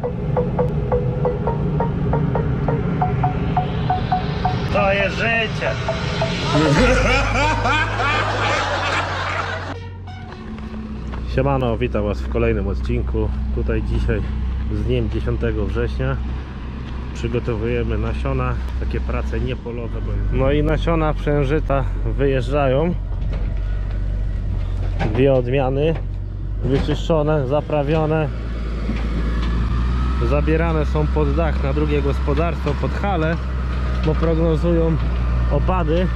To jest życie. Siemano, witam was w kolejnym odcinku. Tutaj dzisiaj z dniem 10 września przygotowujemy nasiona, takie prace niepolowe. No i nasiona przężyta wyjeżdżają. Dwie odmiany wyczyszczone, zaprawione, zabierane są pod dach na drugie gospodarstwo, pod halę, bo prognozują opady.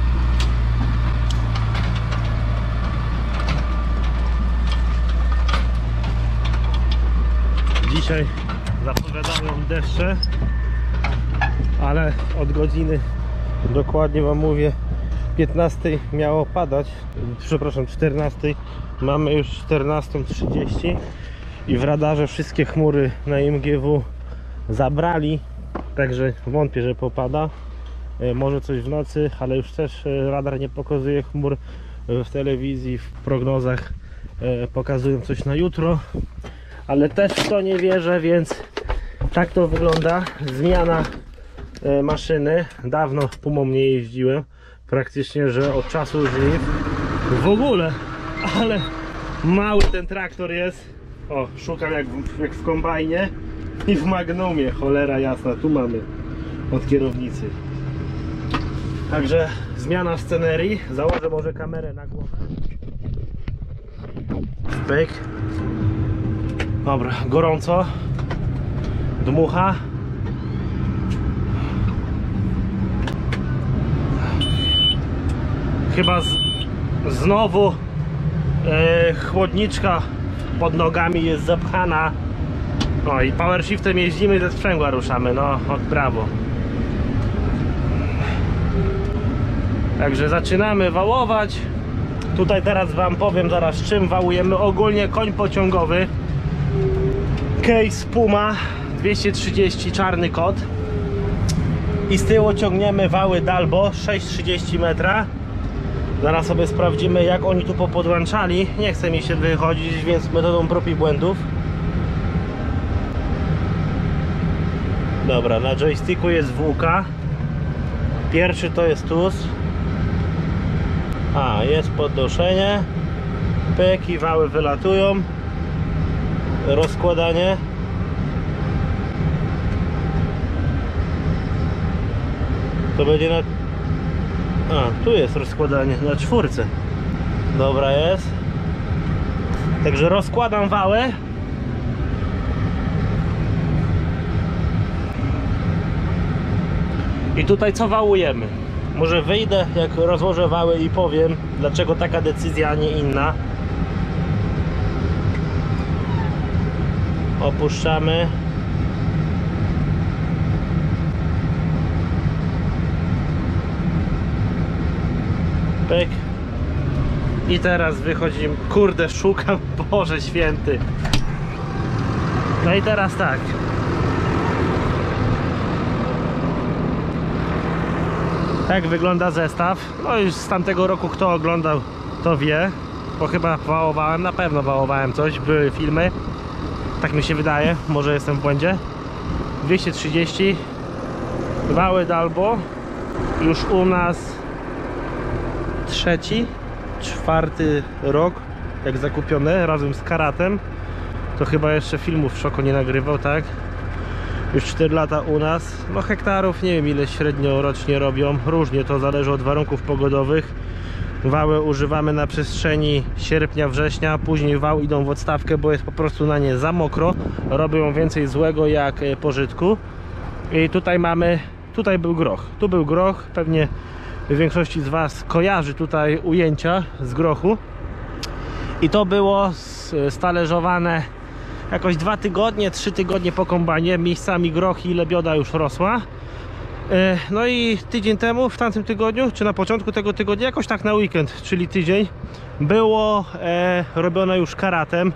Dzisiaj zapowiadają deszcze, ale od godziny, dokładnie wam mówię, 15 miało padać, przepraszam, 14, mamy już 14:30 i w radarze wszystkie chmury na MGW zabrali, także wątpię, że popada. Może coś w nocy, ale już też radar nie pokazuje chmur. W telewizji, w prognozach pokazują coś na jutro, ale też w to nie wierzę, więc tak to wygląda. Zmiana maszyny. Dawno Pumą nie jeździłem, praktycznie, że od czasu żniw w ogóle, ale mały ten traktor jest. O, szukam jak w kombajnie i w Magnumie, cholera jasna, tu mamy od kierownicy. Także zmiana scenerii. Założę może kamerę na głowę. Pyk. Dobra, gorąco, dmucha. Chyba znowu chłodniczka pod nogami jest zapchana. No i power shiftem jeździmy, ze sprzęgła ruszamy, no od prawo. Także zaczynamy wałować. Tutaj teraz wam powiem zaraz, czym wałujemy. Ogólnie koń pociągowy, case Puma 230, czarny kot, i z tyłu ciągniemy wały Dalbo 6,30 metra. Zaraz sobie sprawdzimy, jak oni tu popodłączali. Nie chce mi się wychodzić, więc metodą prób i błędów. Dobra, na joysticku jest WK. Pierwszy to jest TUS. A, jest podnoszenie. Pyk i wały wylatują. Rozkładanie. To będzie na... A, tu jest rozkładanie na czwórce. Dobra jest. Także rozkładam wały. I tutaj co wałujemy? Może wyjdę, jak rozłożę wały, i powiem, dlaczego taka decyzja, a nie inna. Opuszczamy. Pyk. I teraz wychodzimy. Kurde, szukam, Boże święty. No i teraz tak. Tak wygląda zestaw. No już z tamtego roku, kto oglądał, to wie, bo chyba wałowałem, na pewno wałowałem coś, były filmy. Tak mi się wydaje, może jestem w błędzie. 230 wały Dalbo. Już u nas trzeci, czwarty rok jak zakupione, razem z Karatem. To chyba jeszcze filmów w Szoko nie nagrywał, tak? Już 4 lata u nas. No hektarów nie wiem ile średnio rocznie robią, różnie, to zależy od warunków pogodowych. Wały używamy na przestrzeni sierpnia, września, później wał idą w odstawkę, bo jest po prostu na nie za mokro, robią więcej złego jak pożytku. I tutaj mamy, tutaj był groch, tu był groch, pewnie w większości z was kojarzy tutaj ujęcia z grochu. I to było stalerzowane jakoś 2 tygodnie, 3 tygodnie po kombajnie, miejscami groch i lebioda już rosła. No i tydzień temu, w tamtym tygodniu, czy na początku tego tygodnia, jakoś tak na weekend, czyli tydzień, było robione już Karatem.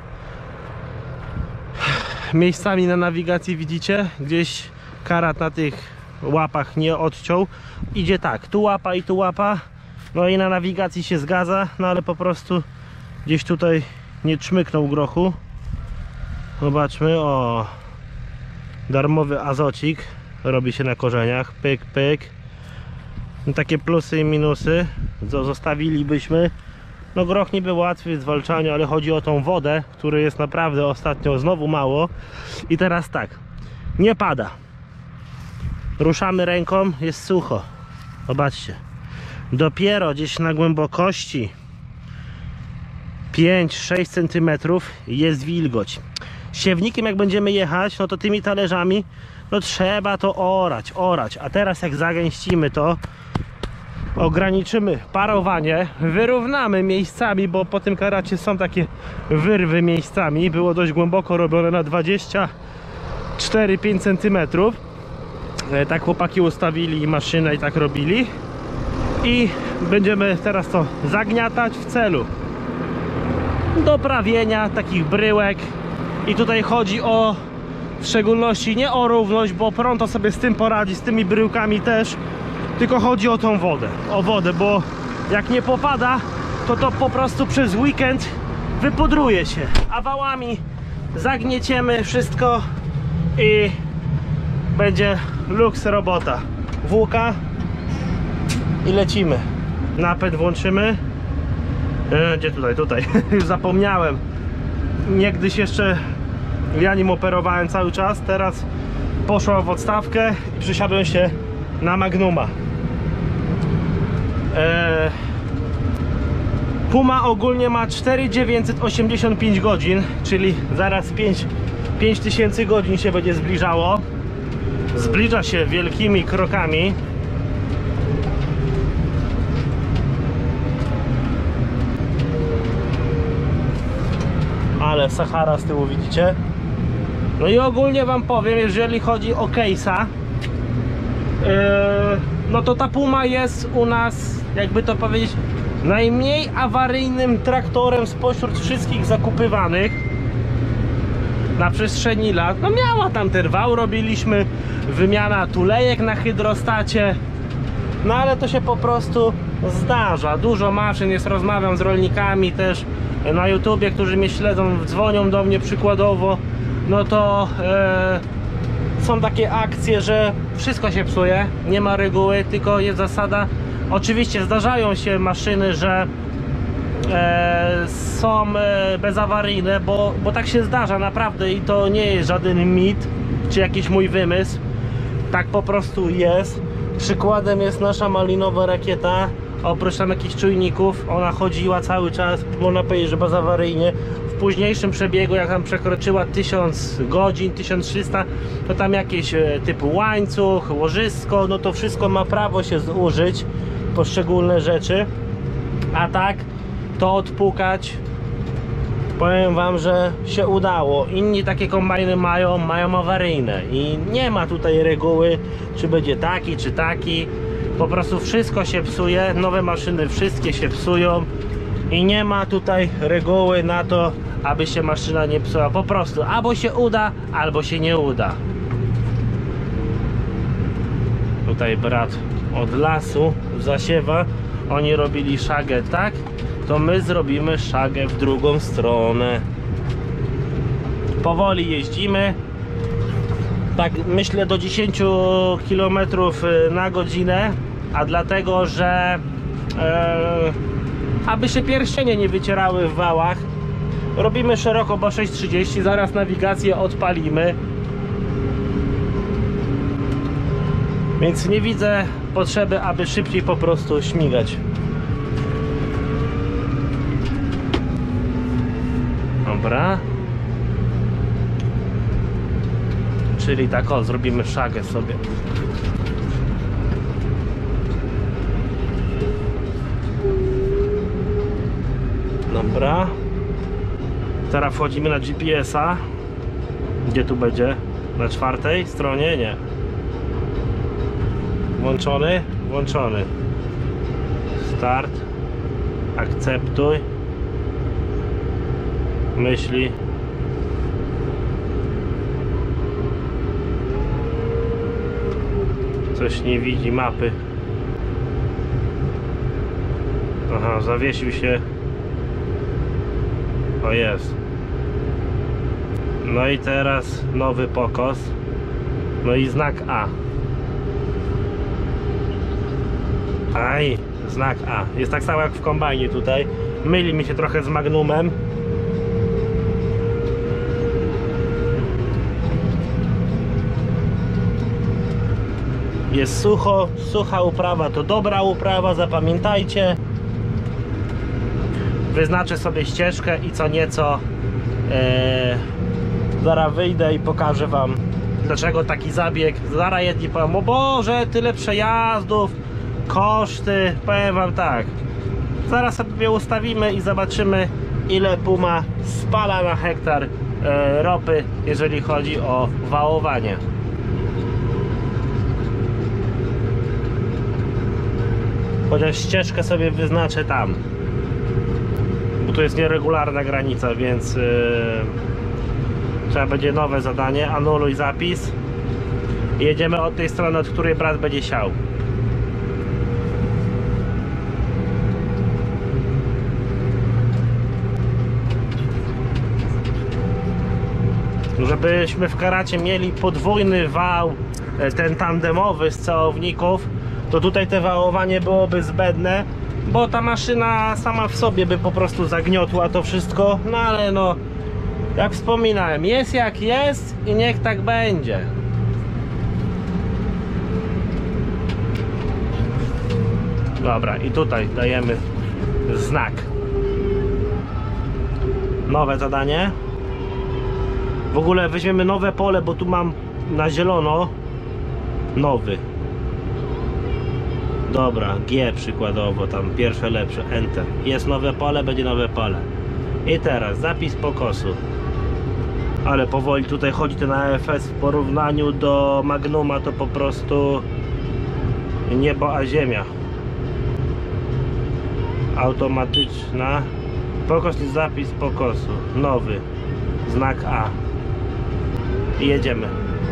Miejscami na nawigacji widzicie, gdzieś Karat na tych łapach nie odciął. Idzie tak, tu łapa i tu łapa. No i na nawigacji się zgadza, no ale po prostu gdzieś tutaj nie czmyknął grochu. Zobaczmy, o, darmowy azocik robi się na korzeniach, pyk, pyk. No, takie plusy i minusy, co zostawilibyśmy. No groch niby łatwy w zwalczaniu, ale chodzi o tą wodę, której jest naprawdę ostatnio znowu mało. I teraz tak, nie pada. Ruszamy ręką, jest sucho. Zobaczcie. Dopiero gdzieś na głębokości 5-6 cm jest wilgoć. Siewnikiem jak będziemy jechać, no to tymi talerzami, no trzeba to orać. A teraz jak zagęścimy to, ograniczymy parowanie, wyrównamy miejscami, bo po tym karacie są takie wyrwy miejscami. Było dość głęboko robione na 24-5 cm. Tak chłopaki ustawili maszynę i tak robili. I będziemy teraz to zagniatać w celu doprawienia takich bryłek. I tutaj chodzi o, w szczególności nie o równość, bo Pronto sobie z tym poradzi, z tymi bryłkami też, tylko chodzi o tą wodę, bo jak nie popada, to po prostu przez weekend wypudruje się, a wałami zagnieciemy wszystko i będzie luks robota. Włóka i lecimy. Napęd włączymy. Gdzie tutaj? Już zapomniałem. Niegdyś jeszcze ja nim operowałem cały czas, teraz poszła w odstawkę i przysiadłem się na Magnuma. Puma ogólnie ma 4985 godzin, czyli zaraz 5000 godzin się będzie zbliżało. Zbliża się wielkimi krokami. Ale Sahara z tyłu widzicie. No i ogólnie wam powiem, jeżeli chodzi o case'a, no to ta Puma jest u nas, jakby to powiedzieć, najmniej awaryjnym traktorem spośród wszystkich zakupywanych na przestrzeni lat. No miała tam ten wał, robiliśmy, wymiana tulejek na hydrostacie, no ale to się po prostu zdarza. Dużo maszyn jest, rozmawiam z rolnikami też na YouTubie, którzy mnie śledzą, dzwonią do mnie przykładowo, no to są takie akcje, że wszystko się psuje, nie ma reguły, tylko jest zasada. Oczywiście zdarzają się maszyny, że są bezawaryjne, bo tak się zdarza naprawdę i to nie jest żaden mit, czy jakiś mój wymysł, tak po prostu jest. Przykładem jest nasza malinowa rakieta. Oprócz tam jakichś czujników, ona chodziła cały czas, można powiedzieć, że bezawaryjnie. W późniejszym przebiegu, jak tam przekroczyła 1000 godzin, 1300, to tam jakieś typu łańcuch, łożysko, no to wszystko ma prawo się zużyć, poszczególne rzeczy. A tak, to odpukać, powiem wam, że się udało. Inni takie kombajny mają awaryjne i nie ma tutaj reguły, czy będzie taki, czy taki. Po prostu wszystko się psuje, nowe maszyny wszystkie się psują i nie ma tutaj reguły na to, aby się maszyna nie psuła. Po prostu albo się uda, albo się nie uda. Tutaj brat od lasu zasiewa, oni robili szagę tak, to my zrobimy szagę w drugą stronę. Powoli jeździmy, tak myślę do 10 km na godzinę, a dlatego, że aby się pierścienie nie wycierały w wałach, robimy szeroko, bo 6:30, zaraz nawigację odpalimy, więc nie widzę potrzeby, aby szybciej po prostu śmigać. Dobra. Czyli tak, o, zrobimy szagę sobie. Dobra. Teraz wchodzimy na GPS-a. Gdzie tu będzie? Na 4. stronie? Nie. Włączony? Włączony. Start. Akceptuj. Myśli. Coś nie widzi mapy. Aha, zawiesił się. O, jest. No i teraz nowy pokos. No i znak A. Aj, znak A. Jest tak samo jak w kombajnie tutaj. Myli mi się trochę z Magnumem. Jest sucho, sucha uprawa to dobra uprawa, zapamiętajcie. Wyznaczę sobie ścieżkę i co nieco zaraz wyjdę i pokażę wam, dlaczego taki zabieg. Zaraz jedni powiem, o Boże, tyle przejazdów, koszty. Powiem wam tak, zaraz sobie ustawimy i zobaczymy, ile Puma spala na hektar ropy, jeżeli chodzi o wałowanie. Chociaż ścieżkę sobie wyznaczę tam, bo tu jest nieregularna granica, więc trzeba będzie nowe zadanie. Anuluj zapis. Jedziemy od tej strony, od której brat będzie siał. Żebyśmy w Karacie mieli podwójny wał, ten tandemowy z całowników, to tutaj te wałowanie byłoby zbędne, bo ta maszyna sama w sobie by po prostu zagniotła to wszystko. No ale no, jak wspominałem, jest jak jest i niech tak będzie. Dobra, i tutaj dajemy znak. Nowe zadanie. W ogóle weźmiemy nowe pole, bo tu mam na zielono nowy. Dobra, G przykładowo, tam pierwsze lepsze, Enter. Jest nowe pole, będzie nowe pole. I teraz zapis pokosu. Ale powoli tutaj chodzi ten AFS w porównaniu do Magnuma, to po prostu niebo a ziemia. Automatyczna. Pokos i zapis pokosu. Nowy. Znak A. I jedziemy.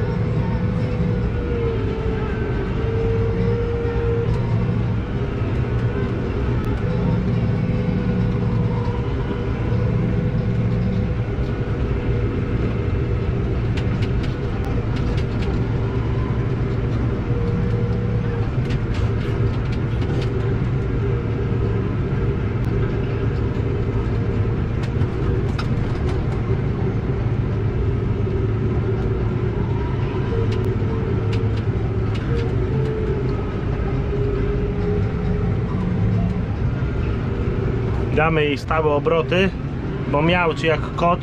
Damy jej stałe obroty, bo miałczy jak kot.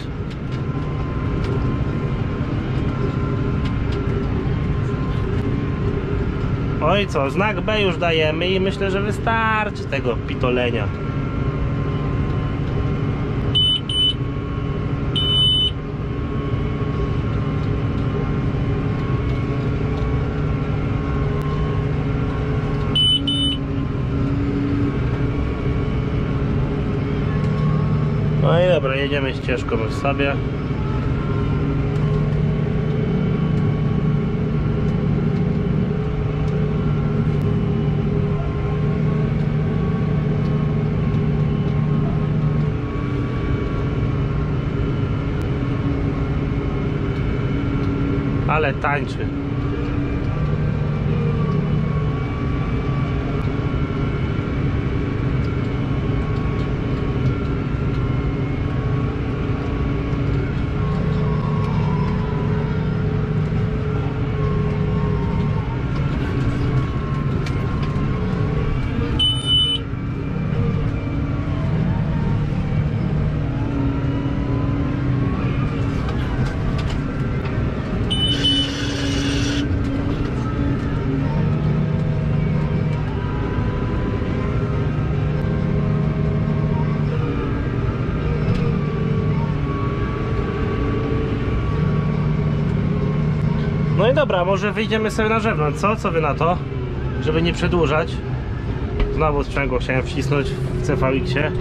Oj co, znak B już dajemy i myślę, że wystarczy tego pitolenia. No i dobra, jedziemy ścieżką już sobie. Ale tańczy. No i dobra, może wyjdziemy sobie na zewnątrz, co? Co wy na to? Żeby nie przedłużać. Znowu sprzęgło chciałem wcisnąć w CVX-ie.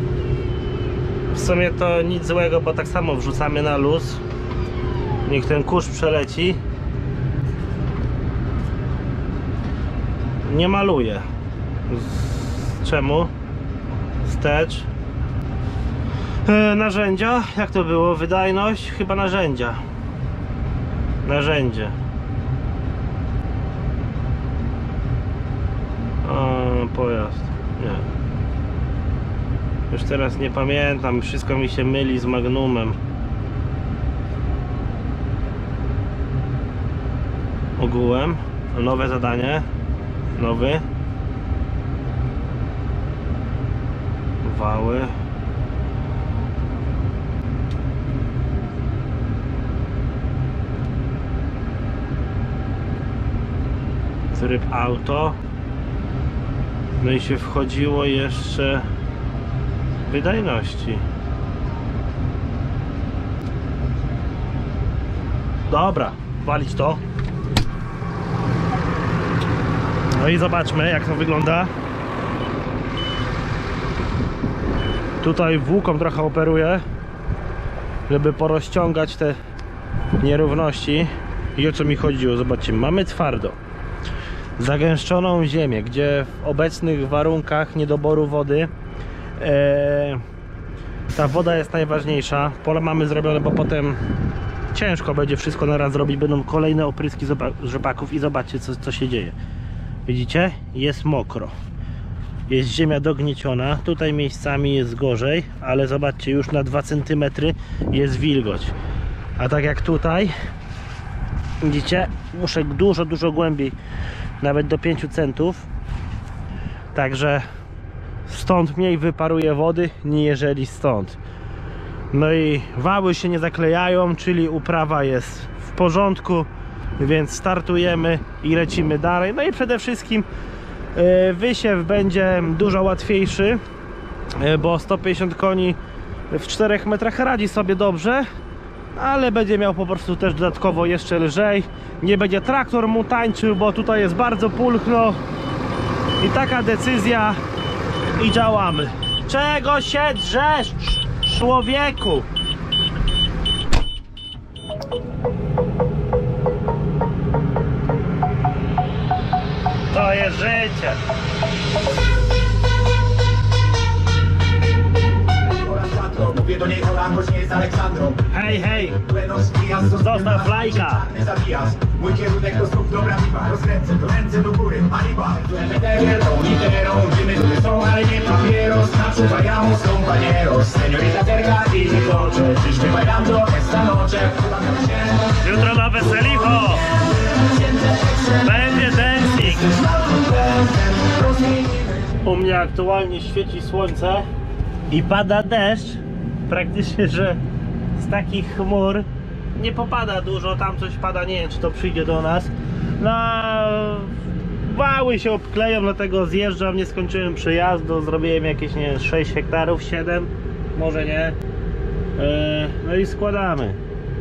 W sumie to nic złego, bo tak samo wrzucamy na luz. Niech ten kurz przeleci. Nie maluje. Czemu? Wstecz. Narzędzia, jak to było? Wydajność? Chyba narzędzia. Narzędzie. Pojazd. Nie. Już teraz nie pamiętam, wszystko mi się myli z Magnumem. Ogółem. Nowe zadanie. Nowy. Wały. Tryb auto. No i się wchodziło jeszcze wydajności. Dobra, walić to. No i zobaczmy, jak to wygląda. Tutaj włóką trochę operuję, żeby porozciągać te nierówności. I o co mi chodziło? Zobaczcie, mamy twardo zagęszczoną ziemię, gdzie w obecnych warunkach niedoboru wody ta woda jest najważniejsza. Pole mamy zrobione, bo potem ciężko będzie wszystko na raz zrobić. Będą kolejne opryski rzepaków i zobaczcie, co się dzieje. Widzicie? Jest mokro. Jest ziemia dognieciona. Tutaj miejscami jest gorzej, ale zobaczcie, już na 2 cm jest wilgoć. A tak jak tutaj, widzicie? Muszę dużo głębiej, nawet do 5 centów. Także stąd mniej wyparuje wody, niżeli stąd. No i wały się nie zaklejają, czyli uprawa jest w porządku, więc startujemy i lecimy dalej. No i przede wszystkim wysiew będzie dużo łatwiejszy, bo 150 koni w 4 metrach radzi sobie dobrze, ale będzie miał po prostu też dodatkowo jeszcze lżej. Nie będzie traktor mu tańczył, bo tutaj jest bardzo pulchno. I taka decyzja i działamy. Czego się drzesz, człowieku? To jest życie. Mówię do niej Ola, choć nie jest Aleksandrą. Hej, hej! Zostaw lajka! Mój kierunek to znów dobra piwa. Rozkręcę to ręce do góry, Aliba. Literą, dymy są, ale nie papieros. Naprzód vayamos compañeros. Señorita Terga i Nicocze. Czyżby bailando esta noche? Jutro na weselicho! Będzie dancing! U mnie aktualnie świeci słońce i pada deszcz. Praktycznie, że z takich chmur nie popada dużo, tam coś pada, nie wiem czy to przyjdzie do nas. No, wały się obkleją, dlatego zjeżdżam, nie skończyłem przejazdu, zrobiłem jakieś, nie wiem, 6 hektarów, 7, może nie. No i składamy.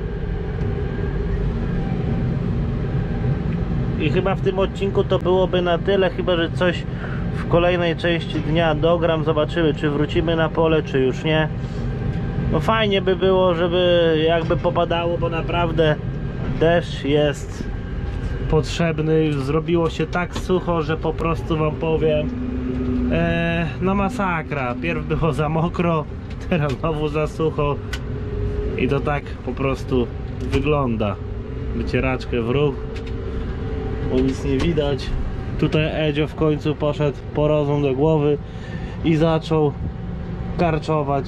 I chyba w tym odcinku to byłoby na tyle, chyba że coś w kolejnej części dnia dogram, zobaczymy czy wrócimy na pole, czy już nie. No fajnie by było, żeby jakby popadało, bo naprawdę deszcz jest potrzebny. Już zrobiło się tak sucho, że po prostu wam powiem, no masakra. Pierw było za mokro, teraz znowu za sucho i to tak po prostu wygląda. Wycieraczkę w ruch, bo nic nie widać. Tutaj Edzio w końcu poszedł po rozum do głowy i zaczął karczować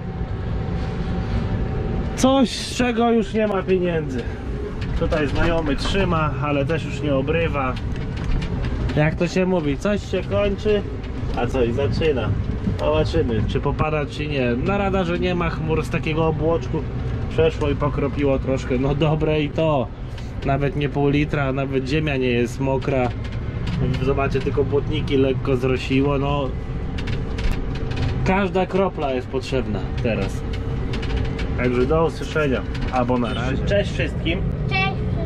coś, z czego już nie ma pieniędzy. Tutaj znajomy trzyma, ale też już nie obrywa. Jak to się mówi, coś się kończy, a coś zaczyna. Zobaczymy, czy popada, czy nie. Na radarze nie ma chmur, z takiego obłoczku przeszło i pokropiło troszkę. No dobre i to. Nawet nie pół litra, nawet ziemia nie jest mokra. Zobaczcie, tylko błotniki lekko zrosiło. No, każda kropla jest potrzebna teraz. Także do usłyszenia, albo na razie. Cześć wszystkim. Cześć.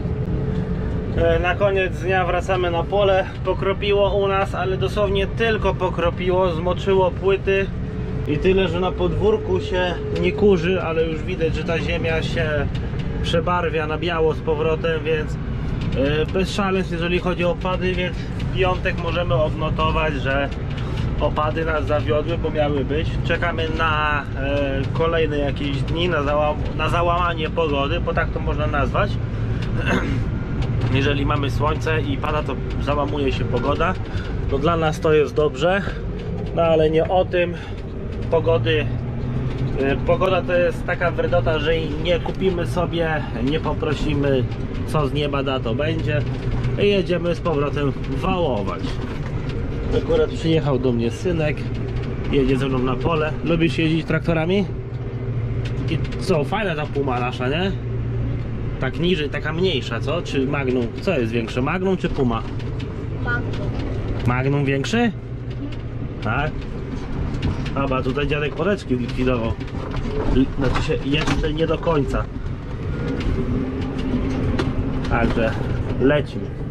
Na koniec dnia wracamy na pole. Pokropiło u nas, ale dosłownie tylko pokropiło, zmoczyło płyty i tyle, że na podwórku się nie kurzy, ale już widać, że ta ziemia się przebarwia na biało z powrotem, więc bez szaleństw jeżeli chodzi o opady, więc w piątek możemy odnotować, że opady nas zawiodły, bo miały być. Czekamy na kolejne jakieś dni, na załamanie pogody, bo tak to można nazwać. jeżeli mamy słońce i pada, to załamuje się pogoda. No dla nas to jest dobrze, no ale nie o tym. Pogoda to jest taka wredota, że nie kupimy sobie, nie poprosimy, co z nieba da, to będzie i jedziemy z powrotem wałować. Akurat przyjechał do mnie synek, jedzie ze mną na pole. Lubisz jeździć traktorami? I co, fajna ta Puma nasza, nie? Tak niżej, taka mniejsza, co? Czy Magnum? Co jest większe, Magnum czy Puma? Magnum. Magnum większy? Tak? Dobra, tutaj dziadek woreczki likwidował. Znaczy się jeszcze nie do końca. Także lecimy.